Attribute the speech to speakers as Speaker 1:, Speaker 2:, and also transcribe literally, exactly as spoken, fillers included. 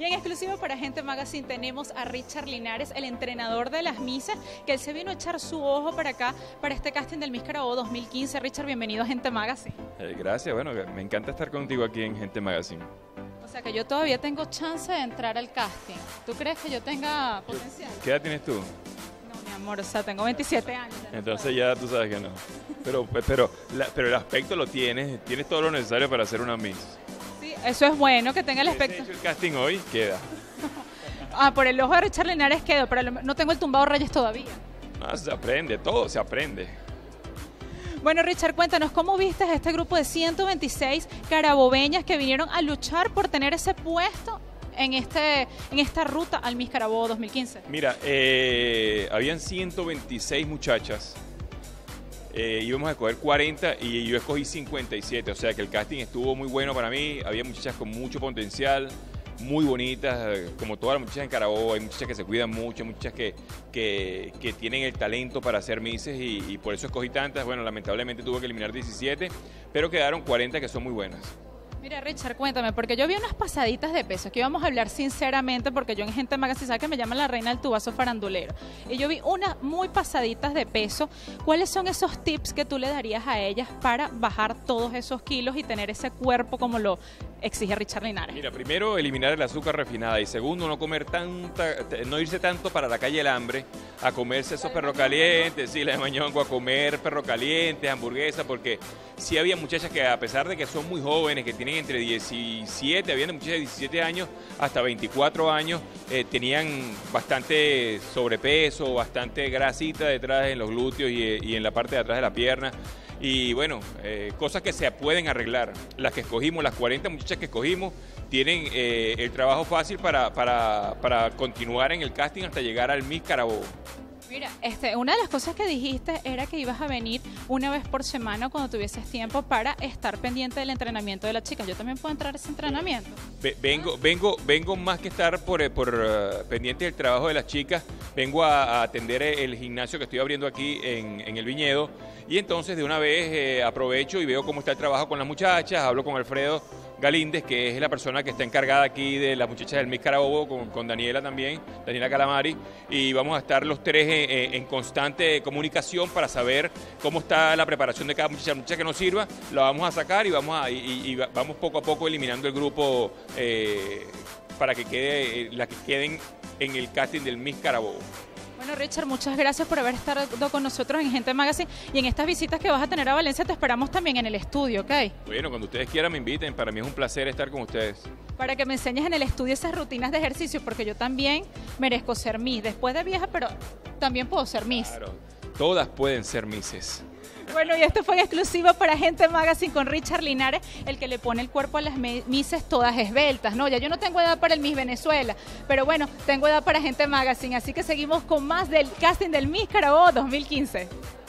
Speaker 1: Y en exclusiva para Gente Magazine tenemos a Richard Linares, el entrenador de las Misses, que él se vino a echar su ojo para acá, para este casting del Miss Carabobo dos mil quince. Richard, bienvenido a Gente Magazine.
Speaker 2: Eh, gracias, bueno, me encanta estar contigo aquí en Gente Magazine.
Speaker 1: O sea que yo todavía tengo chance de entrar al casting. ¿Tú crees que yo tenga potencial?
Speaker 2: ¿Qué edad tienes tú?
Speaker 1: No, mi amor, o sea, tengo veintisiete años. Ya no
Speaker 2: Entonces
Speaker 1: puedo.
Speaker 2: ya tú sabes que no. Pero, pero, la- pero el aspecto lo tienes, tienes todo lo necesario para ser una Miss.
Speaker 1: Sí, eso es bueno, que tenga el
Speaker 2: Si hubiese
Speaker 1: aspecto.
Speaker 2: hecho el casting hoy, queda.
Speaker 1: Ah, por el ojo de Richard Linares quedo, pero no tengo el tumbado Reyes todavía.
Speaker 2: Ah, se aprende, todo se aprende.
Speaker 1: Bueno, Richard, cuéntanos, ¿cómo viste a este grupo de ciento veintiséis carabobeñas que vinieron a luchar por tener ese puesto en, este, en esta ruta al Miss Carabobo dos mil quince?
Speaker 2: Mira, eh, habían ciento veintiséis muchachas, eh, íbamos a escoger cuarenta y yo escogí cincuenta y siete, o sea que el casting estuvo muy bueno para mí, había muchachas con mucho potencial, muy bonitas, eh, como todas las muchachas en Carabobo, hay muchachas que se cuidan mucho, muchachas que, que, que tienen el talento para ser Misses y, y por eso escogí tantas. Bueno, lamentablemente tuve que eliminar diecisiete, pero quedaron cuarenta que son muy buenas.
Speaker 1: Mira, Richard, cuéntame, porque yo vi unas pasaditas de peso, que íbamos a hablar sinceramente, porque yo en Gente Magazine, ¿sabes que me llaman la reina del tubazo farandulero? Y yo vi unas muy pasaditas de peso. ¿Cuáles son esos tips que tú le darías a ellas para bajar todos esos kilos y tener ese cuerpo como lo exige Richard Linares?
Speaker 2: Mira, primero eliminar el azúcar refinada y segundo no comer tanta, no irse tanto para la calle del hambre a comerse esos perros calientes, sí, la de Mañongo, a comer perros calientes, hamburguesas, porque sí había muchachas que a pesar de que son muy jóvenes, que tienen entre diecisiete, habían muchachas de diecisiete años hasta veinticuatro años, eh, tenían bastante sobrepeso, bastante grasita detrás en los glúteos y, y en la parte de atrás de la pierna. Y bueno, eh, cosas que se pueden arreglar. Las que escogimos, las cuarenta muchachas que escogimos, tienen eh, el trabajo fácil para, para, para continuar en el casting hasta llegar al Miss Carabobo.
Speaker 1: Mira, este, una de las cosas que dijiste era que ibas a venir una vez por semana cuando tuvieses tiempo para estar pendiente del entrenamiento de las chicas. ¿Yo también puedo entrar a ese entrenamiento?
Speaker 2: Ve- Vengo, vengo, vengo más que estar por, eh, por eh, pendiente del trabajo de las chicas, vengo a, a atender el gimnasio que estoy abriendo aquí en, en el Viñedo y entonces de una vez eh, aprovecho y veo cómo está el trabajo con las muchachas, hablo con Alfredo Galíndez, que es la persona que está encargada aquí de las muchachas del Miss Carabobo, con, con Daniela también, Daniela Calamari, y vamos a estar los tres en, en- en constante comunicación para saber cómo está la preparación de cada muchacha. Muchacha que nos sirva, la vamos a sacar y vamos, a, y, y- y vamos poco a poco eliminando el grupo eh, para que quede, eh, las que queden en el casting del Miss Carabobo.
Speaker 1: Bueno, Richard, muchas gracias por haber estado con nosotros en Gente Magazine y en estas visitas que vas a tener a Valencia te esperamos también en el estudio, ¿ok?
Speaker 2: Bueno, cuando ustedes quieran me inviten, para mí es un placer estar con ustedes.
Speaker 1: Para que me enseñes en el estudio esas rutinas de ejercicio, porque yo también merezco ser Miss, después de vieja, pero también puedo ser Miss.
Speaker 2: Claro, todas pueden ser Misses.
Speaker 1: Bueno, y esto fue en exclusiva para Gente Magazine con Richard Linares, el que le pone el cuerpo a las me- Misses todas esbeltas, ¿no? Ya yo no tengo edad para el Miss Venezuela, pero bueno, tengo edad para Gente Magazine, así que seguimos con más del casting del Miss Carabobo dos mil quince.